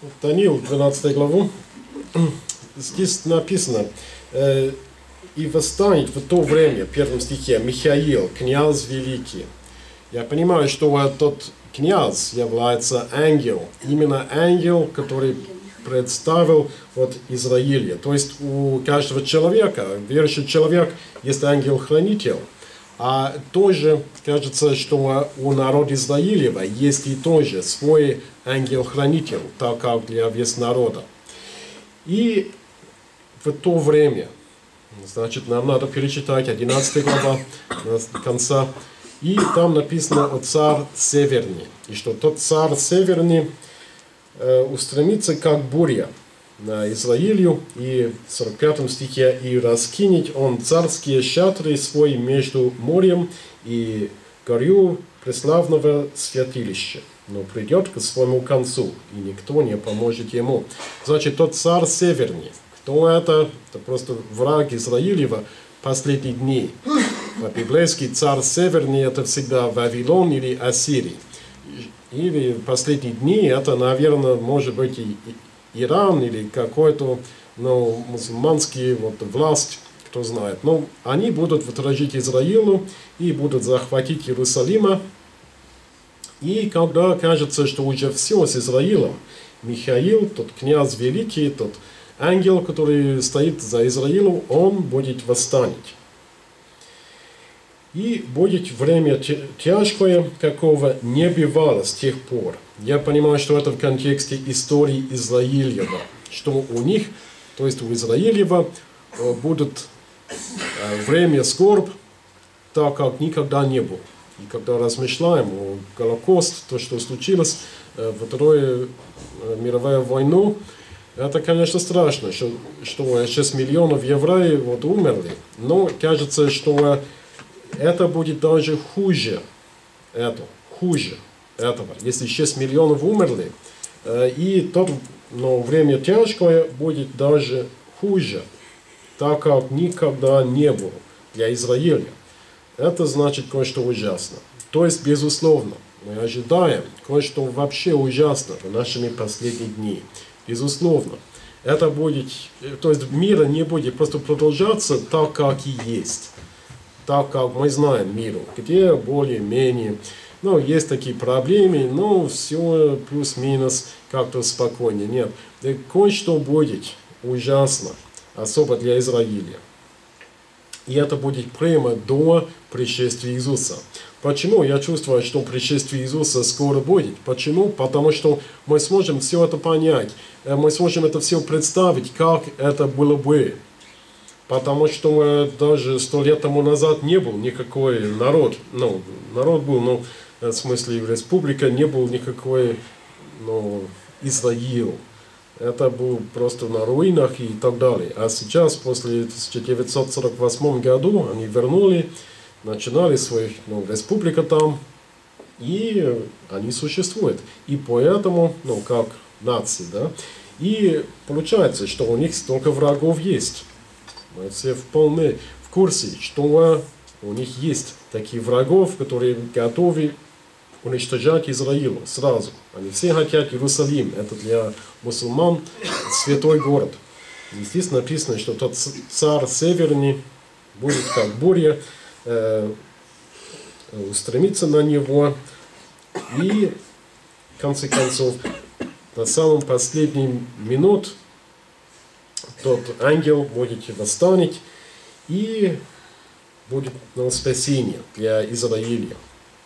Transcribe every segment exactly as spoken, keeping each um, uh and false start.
Даниил, двенадцатая главу, здесь написано, э, и восстанет в то время, в первом стихе, Михаил, князь великий. Я понимаю, что тот князь является ангел, именно ангел, который представил вот Израиля. То есть у каждого человека, верующий человек, есть ангел-хранитель. А тоже кажется, что у народа Израилева есть и тоже свой ангел-хранитель, так как для весь народа. И в то время, значит, нам надо перечитать одиннадцатая глава до конца, и там написано о царь Северный, и что тот царь Северный э, устремится как буря на Израилю, и в сорок пятом стихе, и раскинет он царские шатры свои между морем и горю преславного святилища, но придет к своему концу, и никто не поможет ему. Значит, тот царь Северный, кто это? Это просто враг Израилева последних дней. По-библейски царь Северный это всегда Вавилон или Ассирий. Или последние дни это, наверное, может быть и Иран или какой-то, ну, мусульманский вот, власть, кто знает. Но они будут вторжить Израилу и будут захватить Иерусалима. И когда кажется, что уже все с Израилем, Михаил, тот князь великий, тот ангел, который стоит за Израилом, он будет восстанет. И будет время тяжкое, какого не бывало с тех пор. Я понимаю, что это в контексте истории Израилева, что у них, то есть у Израилева, будет время скорбь, так как никогда не было. И когда размышляем о Голокосте, то, что случилось во Вторую мировую войну, это, конечно, страшно, что, что шесть миллионов евреев вот умерли. Но кажется, что это будет даже хуже, это, хуже этого, если шесть миллионов умерли, и то но время тяжкое будет даже хуже, так как никогда не было для Израиля. Это значит кое-что ужасно. То есть, безусловно, мы ожидаем кое-что вообще ужасно в нашими последние дни. Безусловно. Это будет, то есть мира не будет просто продолжаться так, как и есть. Так как мы знаем миру, где более-менее, ну, есть такие проблемы, но все плюс-минус как-то спокойнее. Нет, кое-что будет ужасно, особо для Израиля. И это будет прямо до пришествия Иисуса. Почему? Я чувствую, что пришествие Иисуса скоро будет. Почему? Потому что мы сможем все это понять, мы сможем это все представить, как это было бы. Потому что даже сто лет тому назад не был никакой народ, ну, народ был, но в смысле республика, не был никакой, ну, Израил. Это был просто на руинах и так далее. А сейчас, после тысяча девятьсот сорок восьмого года, они вернули, начинали свою, ну, республика там, и они существуют. И поэтому, ну, как нации, да, и получается, что у них столько врагов есть. Мы все вполне в курсе, что у них есть такие врагов, которые готовы уничтожать Израилу сразу. Они все хотят Иерусалим. Это для мусульман святой город. И здесь написано, что тот царь Северный будет как буря, э, устремиться на него. И в конце концов, на самом последнем минут тот ангел будет восстанет и будет на спасение для Израиля.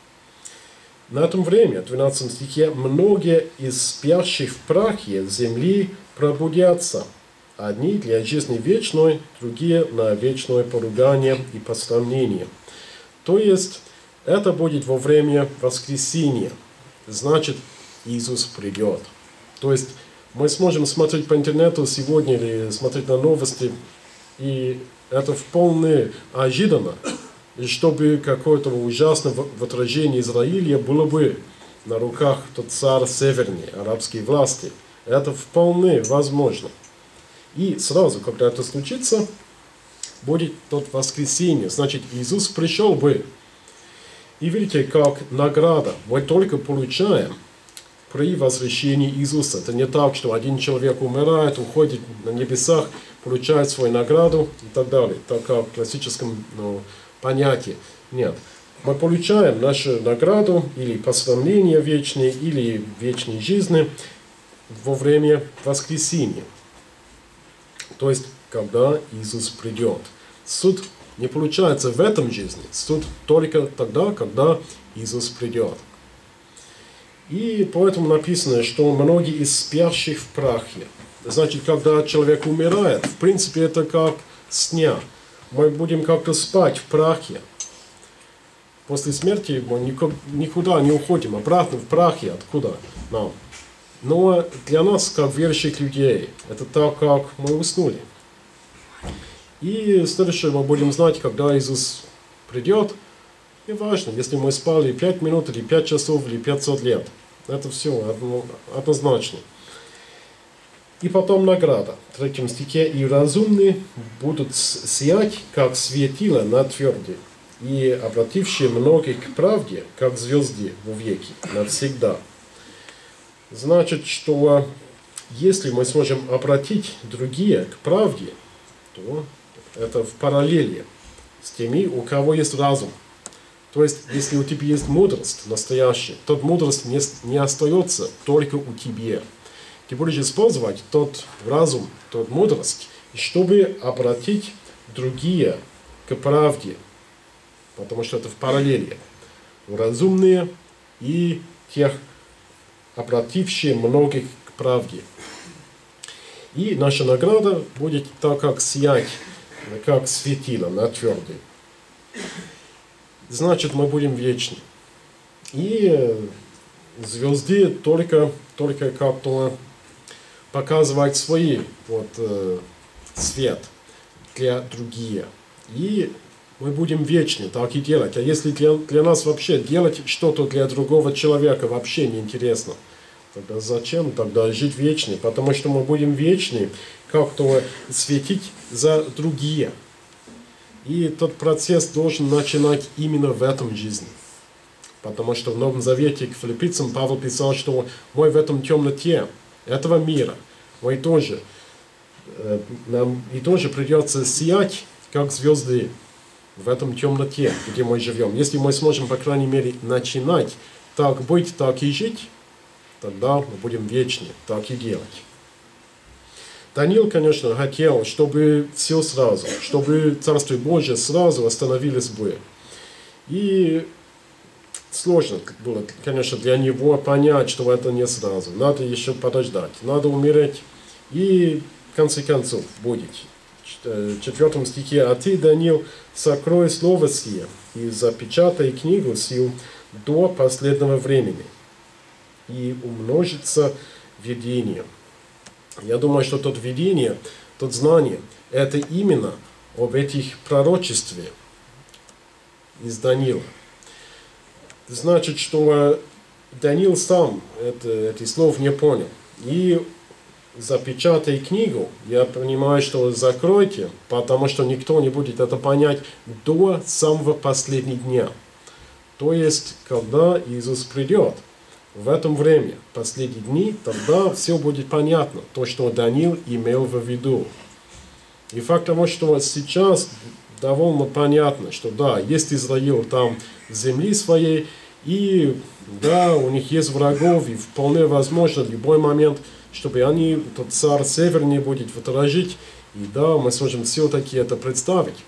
На этом время, в двенадцатом стихе, многие из спящих в прахе земли пробудятся. Одни для жизни вечной, другие на вечное поругание и посрамление. То есть, это будет во время воскресения. Значит, Иисус придет. То есть, мы сможем смотреть по интернету сегодня или смотреть на новости, и это вполне ожиданно, чтобы какое-то ужасное отражение Израиля было бы на руках тот царь Северный, арабские власти. Это вполне возможно. И сразу, когда это случится, будет тот воскресенье. Значит, Иисус пришел бы. И видите, как награда мы только получаем при возвращении Иисуса. Это не так, что один человек умирает, уходит на небесах, получает свою награду и так далее. Так как в классическом ну, понятии. Нет. Мы получаем нашу награду или посрамление вечное, или вечной жизни во время воскресения. То есть, когда Иисус придет. Суд не получается в этом жизни. Суд только тогда, когда Иисус придет. И поэтому написано, что многие из спящих в прахе. Значит, когда человек умирает, в принципе, это как сня. Мы будем как-то спать в прахе. После смерти мы никуда не уходим, обратно в прахе. Откуда нам? Но для нас, как верующих людей, это так, как мы уснули. И следующее мы будем знать, когда Иисус придет. И важно, если мы спали пять минут, или пять часов, или пятьсот лет. Это все однозначно. И потом награда. В третьем стихе. «И разумные будут сиять, как светило на тверде, и обратившие многих к правде, как звезды во веки, навсегда». Значит, что если мы сможем обратить другие к правде, то это в параллели с теми, у кого есть разум. То есть, если у тебя есть мудрость настоящая, то мудрость не, не остается только у тебя. Ты будешь использовать тот разум, тот мудрость, чтобы обратить другие к правде. Потому что это в параллели. Разумные и тех, обратившие многих к правде. И наша награда будет так, как сиять, как светило на твердой. Значит, мы будем вечны. И звезды только, только как-то показывают свой вот, э, свет для других. И мы будем вечны, так и делать. А если для, для нас вообще делать что-то для другого человека вообще неинтересно, тогда зачем тогда жить вечны? Потому что мы будем вечны, как-то светить за другие. И этот процесс должен начинать именно в этом жизни. Потому что в Новом Завете к филиппийцам Павел писал, что мы в этом темноте этого мира, мы тоже, э, нам и тоже придется сиять, как звезды, в этом темноте, где мы живем. Если мы сможем, по крайней мере, начинать так быть, так и жить, тогда мы будем вечны, так и делать. Даниил, конечно, хотел, чтобы все сразу, чтобы Царствие Божие сразу остановилось бы. И сложно было, конечно, для него понять, что это не сразу. Надо еще подождать, надо умереть. И в конце концов будет. В четвертом стихе: «А ты, Даниил, сокрой слово сие и запечатай книгу сию до последнего времени, и умножится видение». Я думаю, что тот видение, тот знание, это именно об этих пророчестве из Даниила. Значит, что Даниил сам это, этих слов не понял. И запечатай книгу, я понимаю, что закройте, потому что никто не будет это понять до самого последнего дня. То есть, когда Иисус придет. В этом время, последние дни, тогда все будет понятно, то, что Даниил имел в виду. И факт того, что сейчас довольно понятно, что да, есть Израиль там в земле своей, и да, у них есть врагов, и вполне возможно в любой момент, чтобы они, тот царь северный будет выражить, и да, мы сможем все-таки это представить.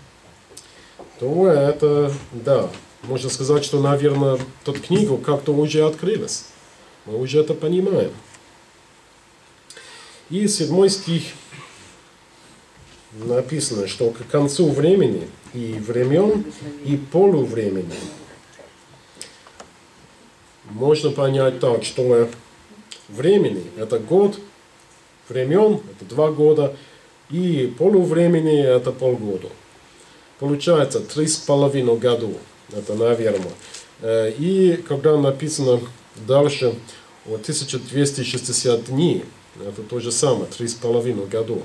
То это, да. Можно сказать, что, наверное, тот книгу как-то уже открылась. Мы уже это понимаем. И седьмой стих написано, что к концу времени и времен, и полувремени можно понять так, что времени – это год, времен – это два года, и полувремени – это полгода. Получается, три с половиной года. Это, наверное. И когда написано дальше о тысяча двести шестьдесят дней, это то же самое, три с половиной года.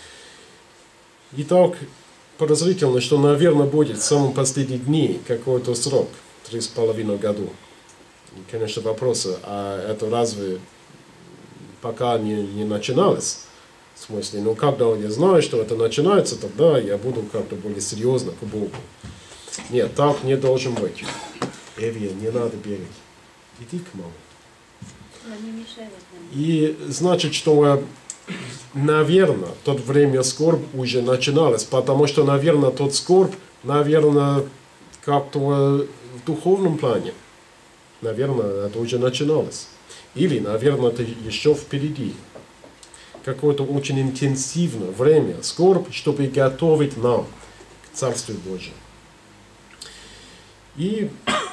Итак, подозрительно, что, наверное, будет в самом последние дни какой-то срок, три с половиной года. И, конечно, вопросы, а это разве пока не, не начиналось? В смысле, ну когда я знаю, что это начинается, тогда я буду как-то более серьезно к Богу. Нет, так не должен быть. Эвия, не надо бегать. Иди к маме. И значит, что, наверное, тот время скорбь уже начиналось, потому что, наверное, тот скорбь, наверное, как-то в духовном плане, наверное, это уже начиналось. Или, наверное, это еще впереди. Какое-то очень интенсивное время, скорбь, чтобы готовить нам к Царству Божьему. И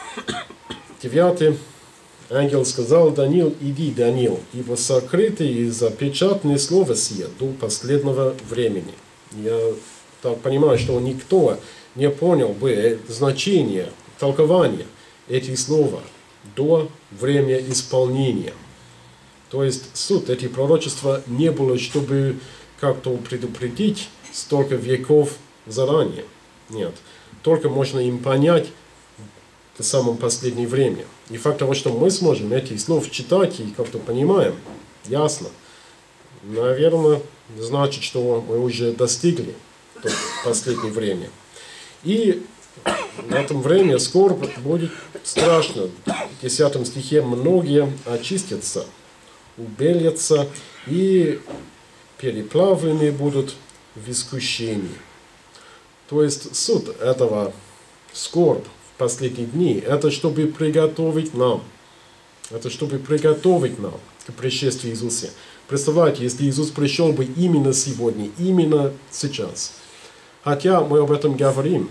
девятый ангел сказал: Даниил, иди, Даниил, ибо сокрыты и запечатаны слова сие до последнего времени. Я так понимаю, что никто не понял бы значение, толкования этих слов до времени исполнения. То есть суть этих пророчества не было, чтобы как-то предупредить столько веков заранее. Нет. Только можно им понять в самом последнее время. И факт того, что мы сможем эти слов читать и как-то понимаем, ясно, наверное, значит, что мы уже достигли последнее время. И в этом время скорбь будет страшно. В десятом стихе многие очистятся, убелятся и переплавлены будут в искушении. То есть суть этого скорбь в последние дни, это чтобы приготовить нам, это чтобы приготовить нам к пришествию Иисуса. Представляете, если Иисус пришел бы именно сегодня, именно сейчас. Хотя мы об этом говорим,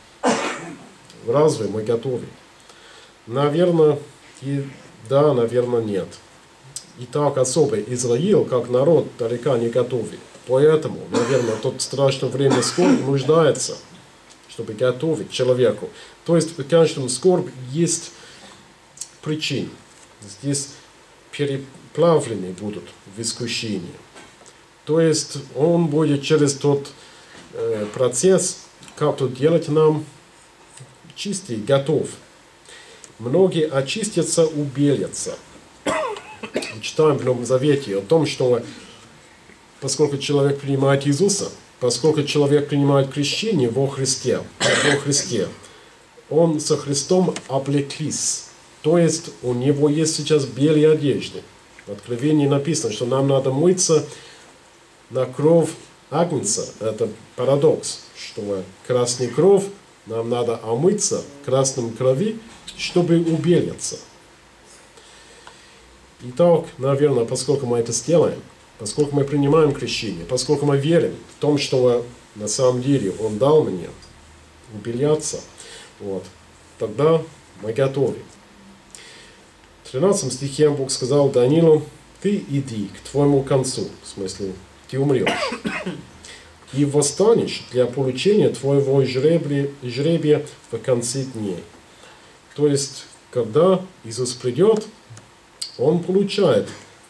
разве мы готовы? Наверное, и да, наверное, нет. И так особо Израиль, как народ, далеко не готовы. Поэтому, наверное, тот страшное время скорбь нуждается, чтобы готовить человеку. То есть, в каждом скорбь есть причины. Здесь переплавлены будут в искушении. То есть, он будет через тот э, процесс как-то делать нам чистый, готов. Многие очистятся, убелятся. Читаем в Новом Завете о том, что поскольку человек принимает Иисуса, поскольку человек принимает крещение во Христе, во Христе, он со Христом облеклись. То есть у него есть сейчас белые одежды. В Откровении написано, что нам надо мыться на кровь Агнца. Это парадокс, что красный кровь, нам надо омыться красным крови, чтобы убелиться. Итак, наверное, поскольку мы это сделаем, поскольку мы принимаем крещение, поскольку мы верим в том, что на самом деле Он дал мне убеляться, вот, тогда мы готовы. В тринадцатом стихе Бог сказал Даниилу: ты иди к твоему концу, в смысле, ты умрешь, и восстанешь для получения твоего жребия, жребия в конце дней. То есть, когда Иисус придет, Он получает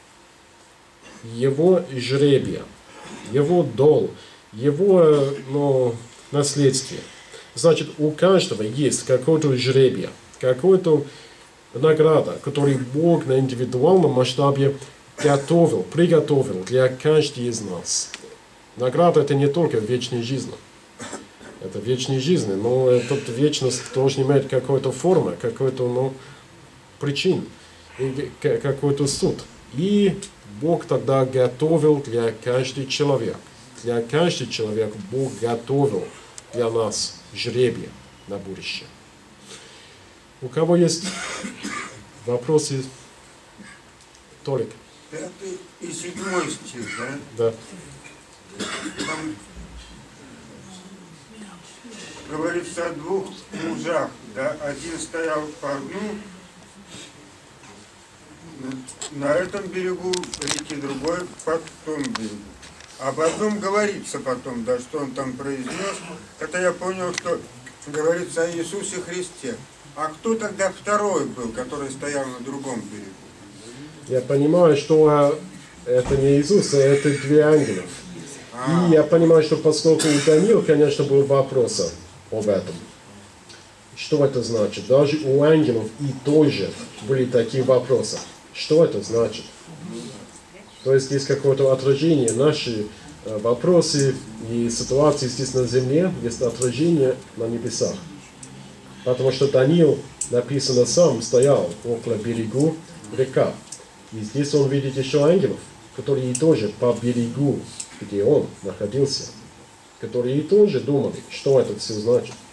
его жребие, его дол, его ну, наследствие. Значит, у каждого есть какое-то жребие, какая-то награда, которую Бог на индивидуальном масштабе готовил, приготовил для каждого из нас. Награда — это не только вечная жизнь. Это вечная жизнь, но эта вечность должна иметь какую-то форму, какую-то ну, причину, какой-то суд. И Бог тогда готовил для каждого человека. Для каждого человека Бог готовил для нас жребие на будущее. У кого есть вопросы? Толик. Пятый и седьмой стих, да? Да. Там говорится о двух мужах, да? Один стоял по одну, на этом берегу реки, другой по том берегу. А потом говорится потом, да, что он там произнес, это я понял, что говорится о Иисусе Христе. А кто тогда второй был, который стоял на другом берегу? Я понимаю, что это не Иисус, а это две ангелов. А. И я понимаю, что поскольку у Даниила, конечно, был вопрос об этом. Что это значит? Даже у ангелов и тоже были такие вопросы. Что это значит? То есть есть какое-то отражение наши вопросы и ситуации здесь на земле, есть отражение на небесах. Потому что Даниил, написано, сам стоял около берегу река. И здесь он видит еще ангелов, которые тоже по берегу, где он находился, которые тоже думали, что это все значит.